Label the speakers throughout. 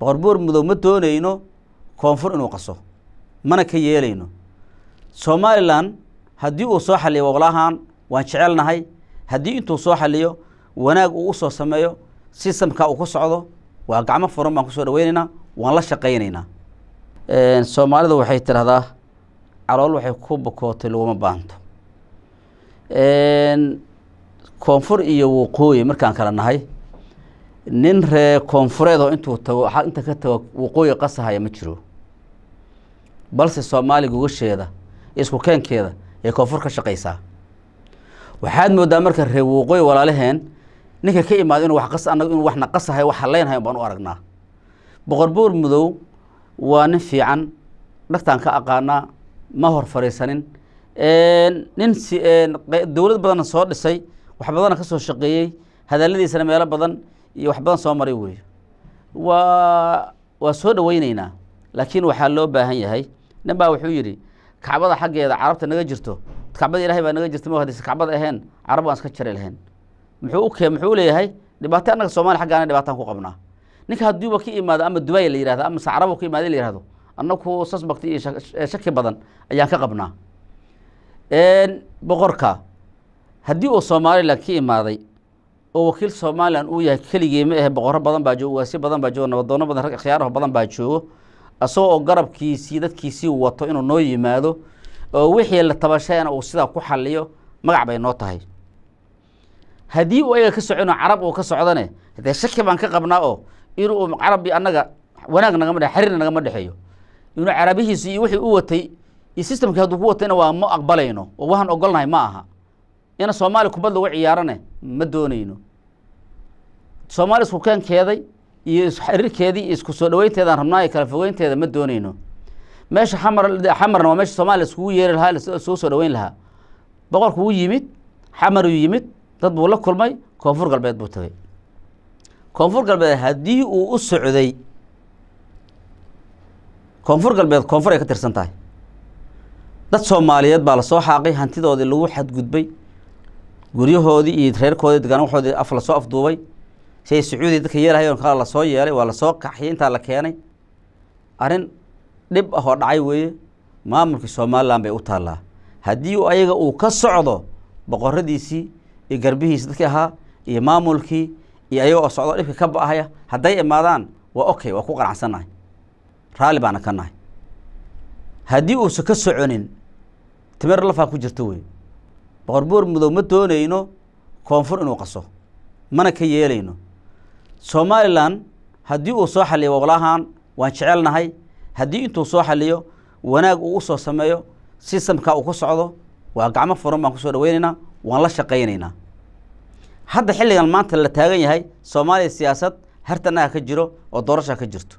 Speaker 1: boqorbuur mudow ma doonayno koonfur inuu qaso mana ka yeelayno Somaliland haddii uu soo xaliyo walahan waan jecelnahay haddii intuu soo xaliyo wanaag uu soo sameeyo systemka uu ku socdo waa gacmo furan baan ku soo dhaweynayna waan la shaqeynaynaa Soomaalidu waxay tiraahdaa calool waxay ku bokootay laguma baanto koonfur iyo waqooyi markaan kala nahay nin ree koonfureed oo intuu tago inta ka tago waqooyi qasahaya ma jiro balse Soomaaliga uga sheeda isku keenkeeda ee koonfur ka shaqeysaa waxaad moodaa marka ree waqooyi walaalaheen ninka ka imaado inuu wax qas anagu inuu waxna qasahay wax leenahay baan u aragnaa boqorbuur mudow waa nin fiican dhagtaan ka aqaana ma hor fariisanin nin dawlad badan soo dhisay wax badan ka soo shaqeeyay hadaladiisana meelo badan iyo wax badan soo maray weey waa soo dhaweynaynaa laakiin waxa loo baahan yahay ninba wuxuu yiri kacbada xageeda carabta naga jirto kacbada ilaahay baa naga jirto ma hadii kacbada ahayn carab aan iska jari lahayn muxuu leeyahay dhibaato anaga Soomaali xaqaana dhibaataan ku qabnaa ninka haddii uu ka imaado ama Dubai la yiraahdo ama Saarabo ka imaado la yiraahdo annagu suspect iyo shaki badan ayaan ka qabnaa boqorka haddii uu Soomaaliland ka imaaday oo wakiil Soomaaliland uu yahay kaliya ma boqor badan baa jooga si badan baa jooga nabadoono badan rag khiyaar badan baa jooga asoo garabkiisii dadkiisii wato inuu noo yimaado oo wixii la tabashayna uu sida ku xaliyo magac bay noo tahay haddii uu ayaga ka socono carab uu ka socdane hadee shaki baan ka qabnaa oo inuu carabi anaga wanaag naga ma xiriir naga ma dhaxeeyo inuu carabihiisa iyo wixii uu watay iyo systemka haduu ku watayna waa ma aqbalayno oo waxaan ogolnahay ma aha ina Soomaali kubad lagu ciyaarane ma doonayno Soomaali isku keenkeeday iyo xiriirkeedii isku soo dhaweynteedaan rabnaa kala fogeynteeda ma doonayno meesha xamarna waa meesha Soomaali isku yeeri lahaa soo dhaweyn lahaa boqorku uu yimid xamar uu yimid dad buu la kulmay koonfur galbeed buu tagay koonfur galbeed haddii uu u socday koonfur galbeed koonfur ay ka tirsan tahay dad Soomaaliyeed baa la soo xaaqay hantidoodii lagu xadgudbay guryahoodii iyo reerkoodii deegaanadooda af la soo afduubay say Sacuudi dadka yeelahayoon kala la soo yeelay waa la soo qaxiyay inta la keenay arin dib ah oo dhacay weeye maamulka Soomaaliland bay u taalaa haddii uu ayaga uu ka socdo boqoradiisii iyo garbihiisa dadka ahaa iyo maamulkii iyo ayaga oo socdo dhibka ka baahaya haday imaadaan waa okay waa ku qanacsanahay raali baan ka nahay haddii uu ka soconin timir lafa ku jirto weey boqorbuur mudow ma doonayno koonfur inuu qaso mana ka yeelayno Somaliland haddii uu soo xaliyo walahan waan jecelnahay haddii intuu soo xaliyo wanaag uu soo sameeyo systemka uu ku socdo waa gacmo furan baan ku soo dhaweynaynaa waan la shaqeynaynaa hadda xilligan maanta la taagan yahay Soomaaliya siyaasad hartana ka jiro oo doorasho ka jirto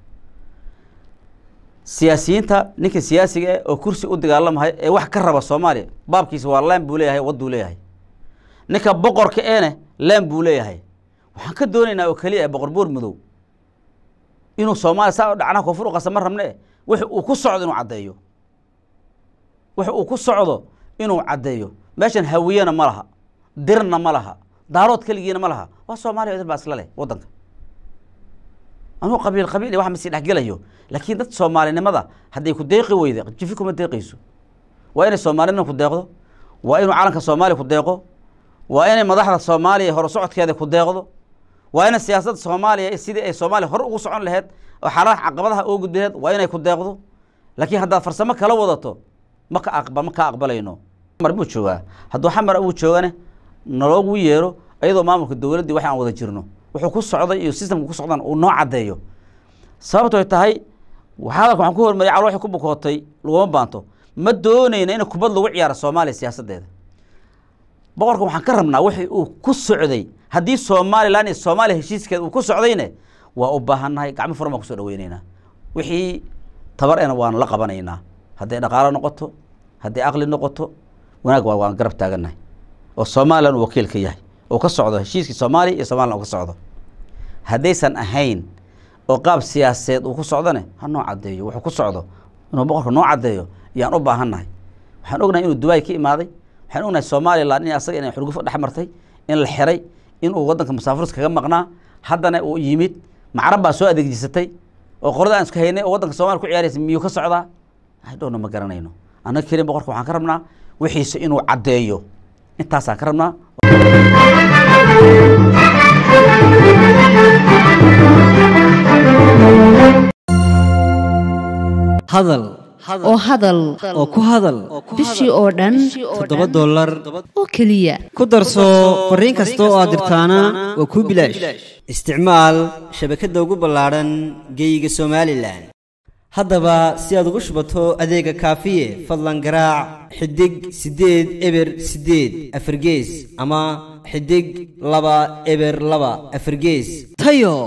Speaker 1: siyaasiyiinta ninka siyaasiga oo kursi u dagaalamahay ee wax ka raba Soomaaliya baabkiisa waa laan buu leeyahay waduu leeyahay ninka boqorka laan buu leeyahay waxaan ka doonaynaa oo kaliya boqorbuur mudow inuu Soomaaliya saa dhacna koonfur qasam rabne wixii uu ku socdo inuu cadeeyo wixii uu ku socdo inuu cadeeyo meeshan hawiyana ma laha dirna ma laha daarood kaligiina ma laha waa Soomaaliya idil baas la leh wadanka anuu qabiil wax ma si dhaxgalayo laakiin dad Soomaalinimada haday ku deeqi weyday jifi kuma deeqayso waa inay Soomaalina ku deeqdo waa inuu calanka Soomaaliya ku deeqo waa inay madaxda Soomaaliya hor socodkeeda ku deeqdo waa inay siyaasadda Soomaaliya sidii ay Soomaaliya hor ugu socon lahayd oo xaaladaha caqabadaha ugu gudbeed waa inay ku deeqdo laakiin hadda farsamo kala wadato ma ka aqbalayno marbu jooga hadduu xamar uu joogane naloogu yeero ayadoo maamulka dawladda waxaan wada jirno wuxuu ku socday iyo systemku ku socdaan uu noo cadeeyo sababtoo ay tahay waxaan ku hormariyay calool ku bukootay laguma baanto ma doonayna in kubad lagu ciyaaro Soomaaliya siyaasadeeda boqorka waxaan ka rabnaa wixii uu ku socday haddii Soomaaliland iyo Soomaaliya heshiiskeeda uu ku socdayna waa u baahanahay gacmo furan ku soo dhaweynaynaa wixii tabarena waan la qabanaynaa haddii dhaqaale noqoto haddii aqli noqoto wanaag waan garab taaganahay oo Soomaaliland wakiil ka yahay oo ka socdo heshiiskii Soomaaliya iyo Soomaaliland ka socdo haddaysan ahayn oo qaab siyaasadeed uu ku socdane ha noo cadeeyo wuxuu ku socdo inuu boqorka noo cadeeyo yaan u baahanahay waxaan ognahay inuu Dubai ka imaaday waxaan ognahay Soomaaliland in asaga inay xurguf dhaxmartay in la xiray in uu wadanka musaafirka kaga maqnaa haddana uu yimid macrab baa soo adeegsatay وقرده أنسك هيني ووضنك الصومال كل عياريس ميو كسعدا هيدونا ما قرنينه أنا كريم بقولك وحنا كرمنا وحيس إنه عديو أنت ساكرمنا
Speaker 2: هذل
Speaker 3: oo ku hadal
Speaker 2: bishii oo dhan
Speaker 3: $7
Speaker 2: oo kaliya
Speaker 3: ku darso fariin kasta oo aad dirtaana waa ku bilaash isticmaal shabakada ugu ballaaran geyga Soomaaliland haddaba si aad ugu shubato adeega kaafiye fadlan garaac xidig 8 eber 8 afargees ama xidig 2 eber 2 afargees tayo